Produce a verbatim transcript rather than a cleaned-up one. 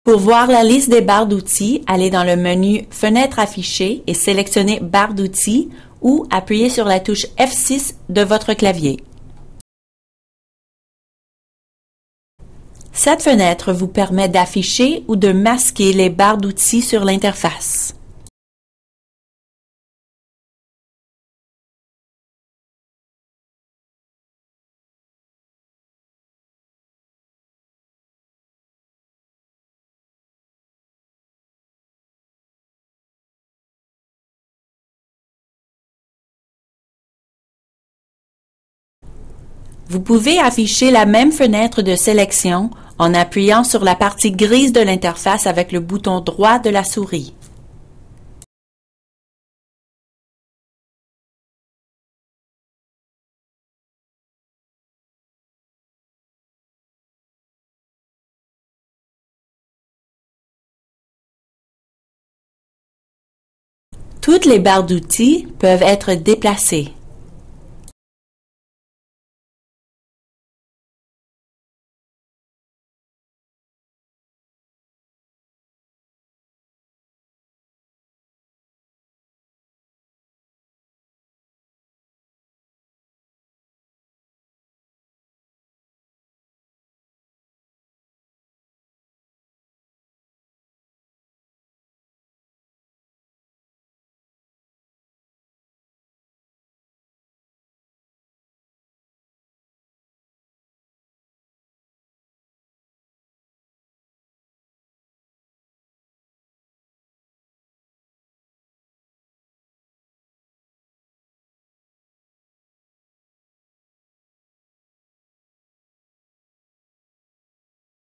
Pour voir la liste des barres d'outils, allez dans le menu Fenêtre affichée et sélectionnez Barres d'outils ou appuyez sur la touche F six de votre clavier. Cette fenêtre vous permet d'afficher ou de masquer les barres d'outils sur l'interface. Vous pouvez afficher la même fenêtre de sélection en appuyant sur la partie grise de l'interface avec le bouton droit de la souris. Toutes les barres d'outils peuvent être déplacées.